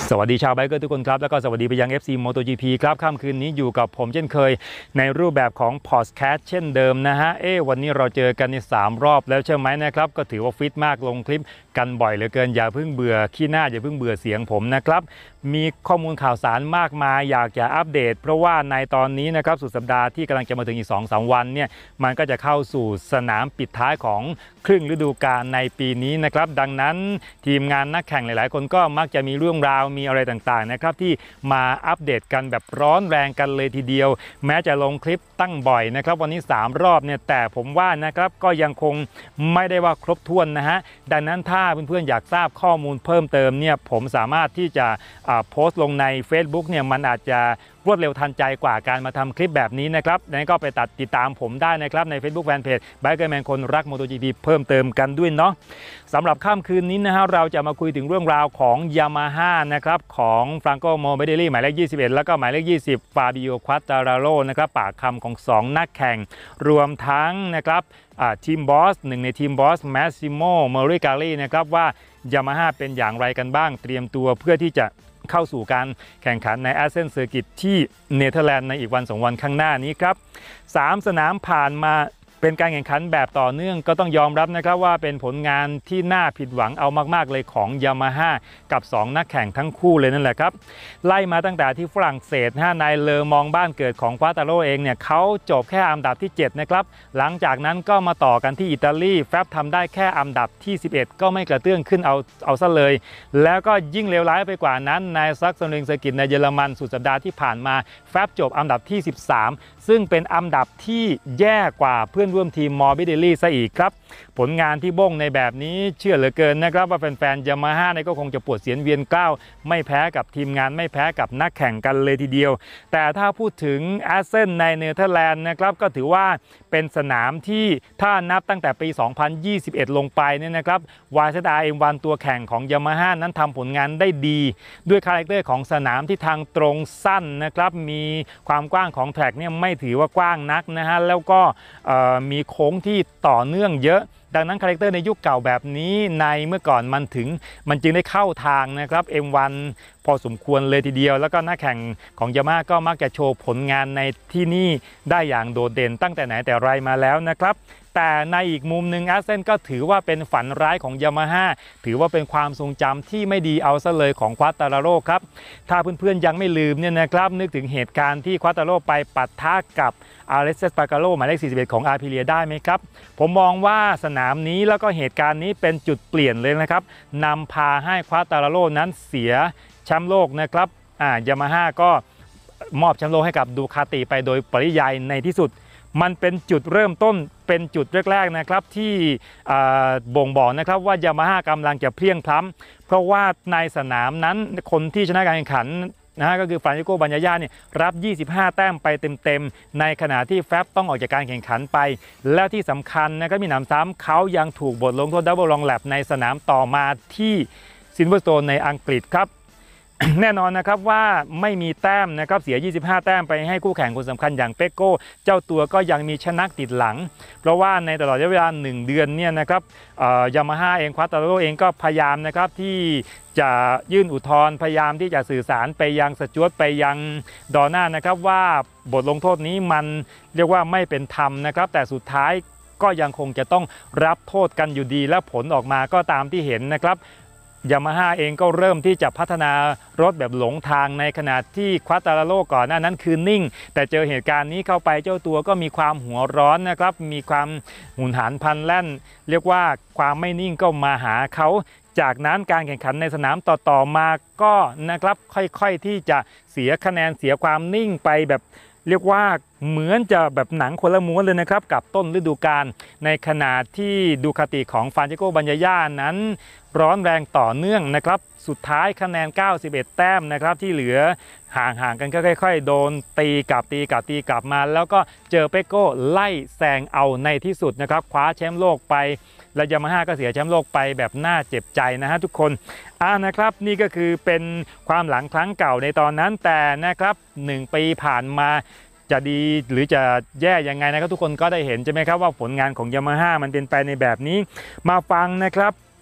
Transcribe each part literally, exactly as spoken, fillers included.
สวัสดีชาวไบเกอร์ทุกคนครับแล้วก็สวัสดีไปยัง เอฟ ซี MotoGP ครับค่ำคืนนี้อยู่กับผมเช่นเคยในรูปแบบของพอดแคสต์เช่นเดิมนะฮะเอ๊วันนี้เราเจอกันในสามรอบแล้วใช่ไหมนะครับก็ถือว่าฟิตมากลงคลิปกันบ่อยเหลือเกินอย่าเพิ่งเบื่อขี้หน้าอย่าเพิ่งเบื่อเสียงผมนะครับมีข้อมูลข่าวสารมากมายอยากจะอัปเดตเพราะว่าในตอนนี้นะครับสุดสัปดาห์ที่กำลังจะมาถึงอีก สองถึงสาม วันเนี่ยมันก็จะเข้าสู่สนามปิดท้ายของครึ่งฤดูกาลในปีนี้นะครับดังนั้นทีมงานนักแข่งหลายๆคนก็มักจะมีเรื่องราวมีอะไรต่างๆนะครับที่มาอัปเดตกันแบบร้อนแรงกันเลยทีเดียวแม้จะลงคลิปตั้งบ่อยนะครับวันนี้สามรอบเนี่ยแต่ผมว่านะครับก็ยังคงไม่ได้ว่าครบถ้วนนะฮะดังนั้นถ้าเพื่อนๆอยากทราบข้อมูลเพิ่มเติมเนี่ยผมสามารถที่จะโพสต์ลงใน Facebook เนี่ยมันอาจจะรวดเร็วทันใจกว่าการมาทำคลิปแบบนี้นะครับดังนั้นก็ไปตัดติดตามผมได้นะครับใน Facebook Fanpage Bikerman คนรัก MotoGP เพิ่มเติมกันด้วยเนาะสำหรับค่ำคืนนี้นะฮะเราจะมาคุยถึงเรื่องราวของ Yamaha นะครับของ Franco Morbidelli หมายเลขยี่สิบเอ็ดแล้วก็หมายเลขยี่สิบ Fabio Quartararo นะครับปากคำของสองนักแข่งรวมทั้งนะครับทีมบอสหนึ่งในทีมบอส Massimo Morigari นะครับว่า Yamaha เป็นอย่างไรกันบ้างเตรียมตัวเพื่อที่จะเข้าสู่การแข่งขันใน Assen Circuit ที่เนเธอร์แลนด์ในอีกวันสองวันข้างหน้านี้ครับสามสนามผ่านมาเป็นการแข่งขันแบบต่อเนื่องก็ต้องยอมรับนะครับว่าเป็นผลงานที่น่าผิดหวังเอามากๆเลยของ Yamaha กับสองนักแข่งทั้งคู่เลยนั่นแหละครับไล่มาตั้งแต่ที่ฝรั่งเศสนะในเลอมองบ้านเกิดของควาตาโร่เองเนี่ยเขาจบแค่อันดับที่เจ็ดนะครับหลังจากนั้นก็มาต่อกันที่อิตาลีแฟบทำได้แค่อันดับที่สิบเอ็ดก็ไม่กระเตื้องขึ้นเอาเอาซะเลยแล้วก็ยิ่งเลวร้ายไปกว่านั้นในซักซ์เริงเซอร์กิตในเยอรมันสุดสัปดาห์ที่ผ่านมาแฟบจบอันดับที่สิบสามซึ่งเป็นอันดับที่แย่กว่าเพื่อนร่วมทีมมอร์บิเดลลี่ซะอีกครับผลงานที่บ้งในแบบนี้เชื่อเหลือเกินนะครับว่าแฟนๆ Yamaha เนี่ยก็คงจะปวดเสียนเวียนกล้าวไม่แพ้กับทีมงานไม่แพ้กับนักแข่งกันเลยทีเดียวแต่ถ้าพูดถึง Assen ในเนเธอร์แลนด์นะครับก็ถือว่าเป็นสนามที่ถ้านับตั้งแต่ปี สองพันยี่สิบเอ็ด ลงไปเนี่ยนะครับ วาย แซด อาร์ เอ็ม วัน ตัวแข่งของ Yamaha นั้นทำผลงานได้ดีด้วยคาแรคเตอร์ของสนามที่ทางตรงสั้นนะครับมีความกว้างของแทร็กเนี่ยไม่ถือว่ากว้างนักนะฮะแล้วก็มีโค้งที่ต่อเนื่องเยอะดังนั้นคาแรคเตอร์ในยุคเก่าแบบนี้ในเมื่อก่อนมันถึงมันจึงได้เข้าทางนะครับ เอ็ม วัน พอสมควรเลยทีเดียวแล้วก็นักแข่งของ Yamaha ก็มักจะโชว์ผลงานในที่นี่ได้อย่างโดดเด่นตั้งแต่ไหนแต่ไรมาแล้วนะครับแต่ในอีกมุมหนึ่ง Assen ก็ถือว่าเป็นฝันร้ายของ Yamaha ถือว่าเป็นความทรงจำที่ไม่ดีเอาซะเลยของควาตาราโร่ครับถ้าเพื่อนๆยังไม่ลืมเนี่ยนะครับนึกถึงเหตุการณ์ที่ควาตาราโร่ไปปะทะกับอาเลสเซสปาการโลหมายเลขสี่สิบเอ็ดของอาร์พิเลียได้ไหมครับผมมองว่าสนามนี้แล้วก็เหตุการณ์นี้เป็นจุดเปลี่ยนเลยนะครับนำพาให้ควาตาราโร่นั้นเสียแชมป์โลกนะครับอ่ายามาฮ่าก็มอบแชมป์โลกให้กับดูคาติไปโดยปริยายในที่สุดมันเป็นจุดเริ่มต้นเป็นจุดแรกๆนะครับที่บ่งบอกนะครับว่ายามาฮ่ากำลังจะเพลียงพล้ำเพราะว่าในสนามนั้นคนที่ชนะการแข่งขันนะฮะก็คือฟรานซิโก บัญญาญาเนี่ยรับยี่สิบห้าแต้มไปเต็มๆในขณะที่แฟบต้องออกจากการแข่งขันไปแล้วที่สำคัญนะครับมีหนำซ้ำเขายังถูกบทลงโทษดับเบิลลองแลปในสนามต่อมาที่ซิลเวอร์สโตนในอังกฤษครับ แน่นอนนะครับว่าไม่มีแต้มนะครับเสียยี่สิบห้าแต้มไปให้คู่แข่งคนสำคัญอย่างเปโก้เจ้าตัวก็ยังมีชนะติดหลังเพราะว่าในตลอดระยะเวลาหนึ่งเดือนเนี่ยนะครับยามาฮ่าเองควาตาราโร่เองก็พยายามนะครับที่จะยื่นอุทธรณ์พยายามที่จะสื่อสารไปยังสจ๊วตไปยังดอร์น่านะครับว่าบทลงโทษนี้มันเรียกว่าไม่เป็นธรรมนะครับแต่สุดท้ายก็ยังคงจะต้องรับโทษกันอยู่ดีและผลออกมาก็ตามที่เห็นนะครับยามาฮ่าเองก็เริ่มที่จะพัฒนารถแบบหลงทางในขณะที่ควาตาราโร่ก่อนหน้านั้นคือนิ่งแต่เจอเหตุการณ์นี้เข้าไปเจ้าตัวก็มีความหัวร้อนนะครับมีความหุนหันพลันแล่นเรียกว่าความไม่นิ่งก็มาหาเขาจากนั้นการแข่งขันในสนามต่อๆมาก็นะครับค่อยๆที่จะเสียคะแนนเสียความนิ่งไปแบบเรียกว่าเหมือนจะแบบหนังคนละม้วนเลยนะครับกับต้นฤดูกาลในขณะที่ดูคาติของฟรานซิโก บัญญาญานั้นร้อนแรงต่อเนื่องนะครับสุดท้ายคะแนนเก้าสิบเอ็ดแต้มนะครับที่เหลือห่างๆกันก็ค่อยๆโดนตีกลับตีกลับตีกลับมาแล้วก็เจอเปโก้ไล่แซงเอาในที่สุดนะครับคว้าแชมป์โลกไปและยามาฮ่าก็เสียแชมป์โลกไปแบบน่าเจ็บใจนะฮะทุกคนอ่านะครับนี่ก็คือเป็นความหลังครั้งเก่าในตอนนั้นแต่นะครับหนึ่งปีผ่านมาจะดีหรือจะแย่ยังไงนะครับทุกคนก็ได้เห็นใช่ไหมครับว่าผลงานของ Yamaha มันเป็นไปในแบบนี้มาฟังนะครับ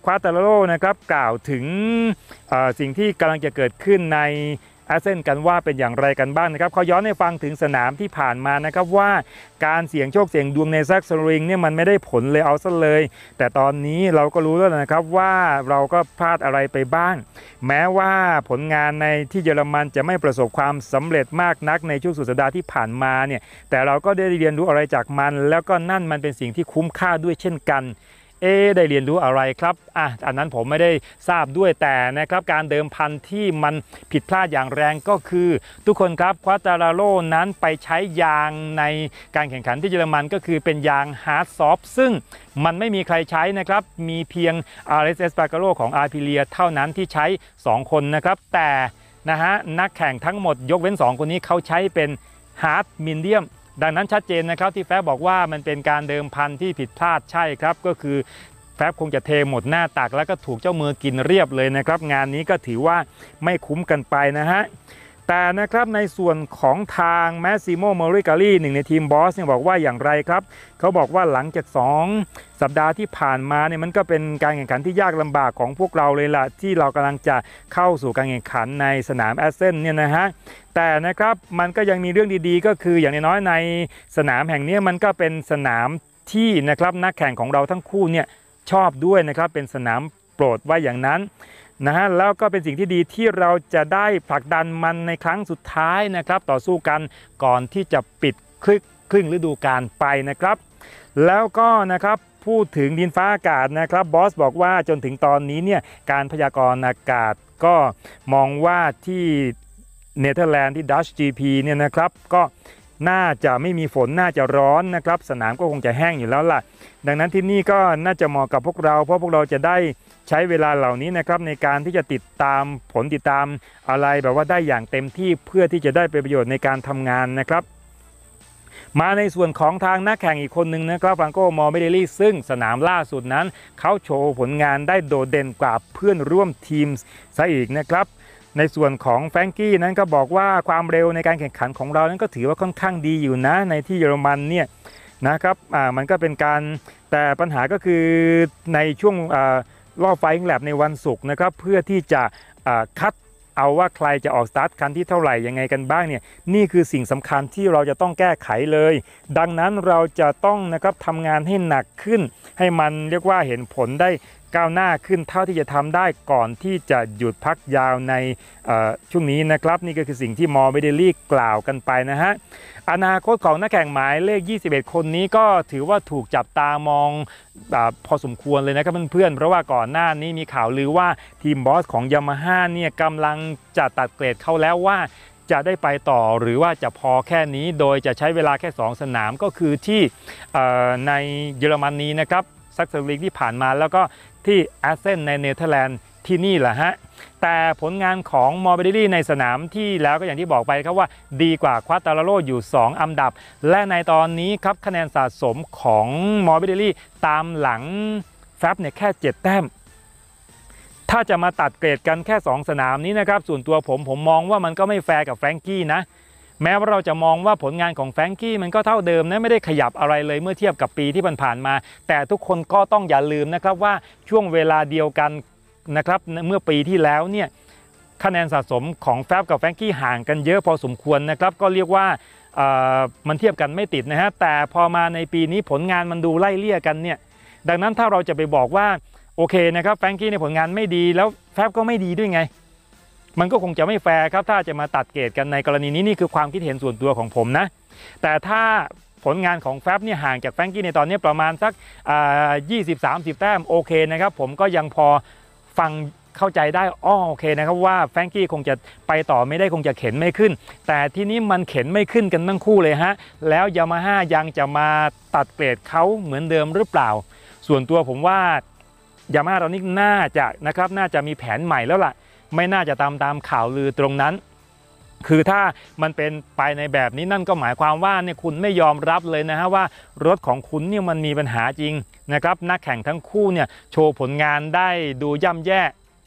ควาตาโร่นะครับกล่าวถึงสิ่งที่กำลังจะเกิดขึ้นในอาเซนกันว่าเป็นอย่างไรกันบ้างนะครับเขาย้อนให้ฟังถึงสนามที่ผ่านมานะครับว่าการเสี่ยงโชคเสี่ยงดวงในแซกสริงเนี่ยมันไม่ได้ผลเลยเอาซะเลยแต่ตอนนี้เราก็รู้แล้วนะครับว่าเราก็พลาดอะไรไปบ้างแม้ว่าผลงานในที่เยอรมันจะไม่ประสบความสำเร็จมากนักในช่วงสุดสัปดาห์ที่ผ่านมาเนี่ยแต่เราก็ได้เรียนรู้อะไรจากมันแล้วก็นั่นมันเป็นสิ่งที่คุ้มค่าด้วยเช่นกันเอได้เรียนรู้อะไรครับอ่ะอันนั้นผมไม่ได้ทราบด้วยแต่นะครับการเดิมพันที่มันผิดพลาดอย่างแรงก็คือทุกคนครับควาตาราโร่นั้นไปใช้ยางในการแข่งขันที่เยอรมันก็คือเป็นยางฮาร์ดซอฟซึ่งมันไม่มีใครใช้นะครับมีเพียง อาร์ เอส เอส Spargaro ของ Aprilia เท่านั้นที่ใช้สองคนนะครับแต่นะฮะนักแข่งทั้งหมดยกเว้นสองคนนี้เขาใช้เป็นฮาร์ดมีเดียมดังนั้นชัดเจนนะครับที่แฟบบอกว่ามันเป็นการเดิมพันที่ผิดพลาดใช่ครับก็คือแฟบคงจะเทหมดหน้าตักแล้วก็ถูกเจ้ามือกินเรียบเลยนะครับงานนี้ก็ถือว่าไม่คุ้มกันไปนะฮะแต่นะครับในส่วนของทางแมสซิโม เมอริกาลีหนึ่งในทีมบอสเนี่ยบอกว่าอย่างไรครับเขาบอกว่าหลังจากสองสัปดาห์ที่ผ่านมาเนี่ยมันก็เป็นการแข่งขันที่ยากลำบากของพวกเราเลยล่ะที่เรากำลังจะเข้าสู่การแข่งขันในสนามแอสเซนเนี่ยนะฮะแต่นะครับมันก็ยังมีเรื่องดีๆก็คืออย่างน้อยในสนามแห่งนี้มันก็เป็นสนามที่นะครับนักแข่งของเราทั้งคู่เนี่ยชอบด้วยนะครับเป็นสนามโปรดว่าอย่างนั้นนะฮะแล้วก็เป็นสิ่งที่ดีที่เราจะได้ผลักดันมันในครั้งสุดท้ายนะครับต่อสู้กันก่อนที่จะปิดครึ่งครึ่งฤดูกาลไปนะครับแล้วก็นะครับพูดถึงดินฟ้าอากาศนะครับบอสบอกว่าจนถึงตอนนี้เนี่ยการพยากรณ์อากาศก็มองว่าที่เนเธอร์แลนด์ที่ดัช จี พี เนี่ยนะครับก็น่าจะไม่มีฝนน่าจะร้อนนะครับสนามก็คงจะแห้งอยู่แล้วล่ะดังนั้นที่นี่ก็น่าจะเหมาะกับพวกเราเพราะพวกเราจะได้ใช้เวลาเหล่านี้นะครับในการที่จะติดตามผลติดตามอะไรแบบว่าได้อย่างเต็มที่เพื่อที่จะได้เป็นประโยชน์ในการทำงานนะครับมาในส่วนของทางนักแข่งอีกคนหนึ่งนะครับฟรังโก มอร์เบเดลี่ซึ่งสนามล่าสุดนั้นเขาโชว์ผลงานได้โดดเด่นกว่าเพื่อนร่วมทีมซะอีกนะครับในส่วนของแฟรงกี้นั้นก็บอกว่าความเร็วในการแข่งขันของเรานั้นก็ถือว่าค่อนข้างดีอยู่นะในที่เยอรมันเนี่ยนะครับอ่ามันก็เป็นการแต่ปัญหาก็คือในช่วงอ่ารอบไฟล์แลบในวันศุกร์นะครับเพื่อที่จะคัดเอาว่าใครจะออกสตาร์ทคันที่เท่าไหร่ยังไงกันบ้างเนี่ยนี่คือสิ่งสำคัญที่เราจะต้องแก้ไขเลยดังนั้นเราจะต้องนะครับทำงานให้หนักขึ้นให้มันเรียกว่าเห็นผลได้ก้าวหน้าขึ้นเท่าที่จะทำได้ก่อนที่จะหยุดพักยาวในช่วงนี้นะครับนี่ก็คือสิ่งที่มอร์เบเดลี่กล่าวกันไปนะฮะอนาคตของนักแข่งหมายเลขยี่สิบเอ็ดคนนี้ก็ถือว่าถูกจับตามองพอสมควรเลยนะครับเพื่อนๆเพราะว่าก่อนหน้านี้มีข่าวลือว่าทีมบอสของยามาฮ่าเนี่ยกำลังจะตัดเกรดเขาแล้วว่าจะได้ไปต่อหรือว่าจะพอแค่นี้โดยจะใช้เวลาแค่สองสนามก็คือที่ในเยอรมนีนะครับซักเซอร์ลีกที่ผ่านมาแล้วก็ที่แอสเซนในเนเธอร์แลนด์ที่นี่แหละฮะแต่ผลงานของมอร์เบเดลี่ในสนามที่แล้วก็อย่างที่บอกไปครับว่าดีกว่าควาตาราโร่อยู่สองอันดับและในตอนนี้ครับคะแนนสะสมของมอร์เบเดลี่ตามหลังแฟบเนี่ยแค่เจ็ดแต้มถ้าจะมาตัดเกรดกันแค่สองสนามนี้นะครับส่วนตัวผมผมมองว่ามันก็ไม่แฟร์กับแฟรงกี้นะแม้ว่าเราจะมองว่าผลงานของแฟรงกี้มันก็เท่าเดิมนะไม่ได้ขยับอะไรเลยเมื่อเทียบกับปีที่ผ่านมาแต่ทุกคนก็ต้องอย่าลืมนะครับว่าช่วงเวลาเดียวกันนะครับเมื่อปีที่แล้วเนี่ยคะแนนสะสมของแฟบกับแฟรงกี้ห่างกันเยอะพอสมควรนะครับก็เรียกว่ามันเทียบกันไม่ติดนะฮะแต่พอมาในปีนี้ผลงานมันดูไล่เลี่ยกันเนี่ยดังนั้นถ้าเราจะไปบอกว่าโอเคนะครับแฟรงกี้ในผลงานไม่ดีแล้วแฟบก็ไม่ดีด้วยไงมันก็คงจะไม่แฟร์ครับถ้าจะมาตัดเกรดกันในกรณีนี้นี่คือความคิดเห็นส่วนตัวของผมนะแต่ถ้าผลงานของแฟบเนี่ยห่างจากแฟรงกี้ในตอนนี้ประมาณสักยี่สิบ สามสิบแต้มโอเคนะครับผมก็ยังพอฟังเข้าใจได้อ้อโอเคนะครับว่าแฟรงกี้คงจะไปต่อไม่ได้คงจะเข็นไม่ขึ้นแต่ที่นี้มันเข็นไม่ขึ้นกันทั้งคู่เลยฮะแล้วยามาฮ่ายังจะมาตัดเกรดเขาเหมือนเดิมหรือเปล่าส่วนตัวผมว่ายามาฮ่าตอนนี้น่าจะนะครับน่าจะมีแผนใหม่แล้วล่ะไม่น่าจะตามตามข่าวลือตรงนั้นคือถ้ามันเป็นไปในแบบนี้นั่นก็หมายความว่าเนี่ยคุณไม่ยอมรับเลยนะฮะว่ารถของคุณเนี่ยมันมีปัญหาจริงนะครับนักแข่งทั้งคู่เนี่ยโชว์ผลงานได้ดูย่ำแย่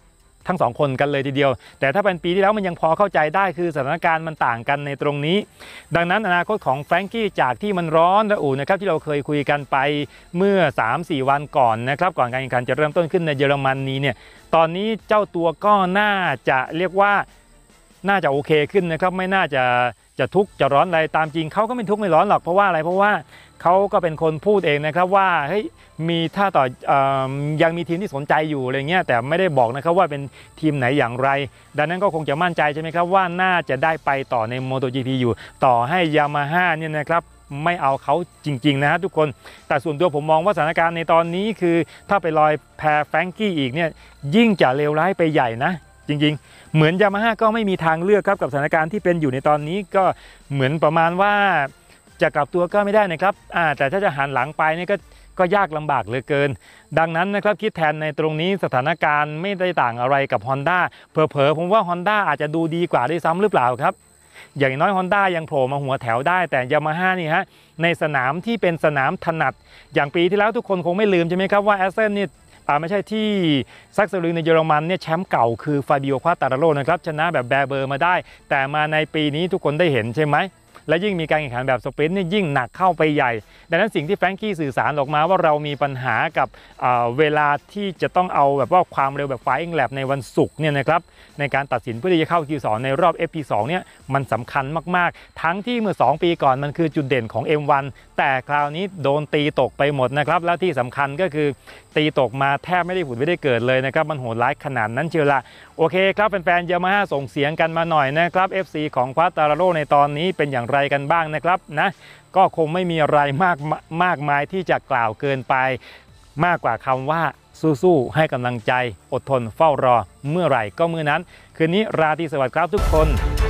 ทั้งสองคนกันเลยทีเดียวแต่ถ้าเป็นปีที่แล้วมันยังพอเข้าใจได้คือสถานการณ์มันต่างกันในตรงนี้ดังนั้นอนาคตของแฟรงกี้จากที่มันร้อนระอุนะครับที่เราเคยคุยกันไปเมื่อ สามสี่ วันก่อนนะครับก่อนการแข่งขันจะเริ่มต้นขึ้นในเยอรมนีเนี่ยตอนนี้เจ้าตัวก็น่าจะเรียกว่าน่าจะโอเคขึ้นนะครับไม่น่าจะจะทุกข์จะร้อนอะไรตามจริงเขาก็ไม่ทุกข์ไม่ร้อนหรอกเพราะว่าอะไรเพราะว่าเขาก็เป็นคนพูดเองนะครับว่าเฮ้ยมีถ้าต่ออยังมีทีมที่สนใจอยู่อะไรเงี้ยแต่ไม่ได้บอกนะครับว่าเป็นทีมไหนอย่างไรดังนั้นก็คงจะมั่นใจใช่ไหมครับว่าน่าจะได้ไปต่อใน โมโต จี พี อยู่ต่อให้ยามาฮ่าเนี่ยนะครับไม่เอาเขาจริงๆนะฮะทุกคนแต่ส่วนตัวผมมองว่าสถานการณ์ในตอนนี้คือถ้าไปลอยแพแฟรงกี้อีกเนี่ยยิ่งจะเลวร้ายไปใหญ่นะจริงๆเหมือนยามาฮ่าก็ไม่มีทางเลือกครับกับสถานการณ์ที่เป็นอยู่ในตอนนี้ก็เหมือนประมาณว่าจะกลับตัวก็ไม่ได้นะครับแต่ถ้าจะหันหลังไปนี่ก็ก็ยากลำบากเหลือเกินดังนั้นนะครับคิดแทนในตรงนี้สถานการณ์ไม่ได้ต่างอะไรกับ Honda เผลอๆผมว่า Honda อาจจะดูดีกว่าด้วยซ้ำหรือเปล่าครับอย่างน้อย Honda ยังโผล่มาหัวแถวได้แต่ Yamaha นี่ฮะในสนามที่เป็นสนามถนัดอย่างปีที่แล้วทุกคนคงไม่ลืมใช่ไหมครับว่าแอสเซนนี่ไม่ใช่ที่ซักเซอริงในเยอรมันเนี่ยแชมป์เก่าคือฟาบิโอ ควาตาราโร่นะครับชนะแบบแบเบอร์มาได้แต่มาในปีนี้ทุกคนได้เห็นใช่ไหมและยิ่งมีการแข่งขันแบบสปรินต์นี่ยิ่งหนักเข้าไปใหญ่ดังนั้นสิ่งที่แฟรงกี้สื่อสารออกมาว่าเรามีปัญหากับเวลาที่จะต้องเอาแบบว่าความเร็วแบบ Flying Lap ในวันศุกร์เนี่ยนะครับในการตัดสินเพื่อที่จะเข้า คิว สอง ในรอบ เอฟ พี สอง เนี่ยมันสำคัญมากๆทั้งที่เมื่อสองปีก่อนมันคือจุดเด่นของ เอ็ม วัน แต่คราวนี้โดนตีตกไปหมดนะครับและที่สำคัญก็คือตีตกมาแทบไม่ได้ผุดไม่ได้เกิดเลยนะครับมันโหดร้ายขนาดนั้นเชียวละโอเคครับแฟนๆ Yamaha ส่งเสียงกันมาหน่อยนะครับ เอฟ ซี ของ ควาตาราโร่ในตอนนี้เป็นอย่างไรกันบ้างนะครับนะก็คงไม่มีอะไรมากมากมายที่จะกล่าวเกินไปมากกว่าคำว่าสู้ๆให้กำลังใจอดทนเฝ้ารอเมื่อไหร่ก็เมื่อนั้นคืนนี้ราตรีสวัสดิ์ครับทุกคน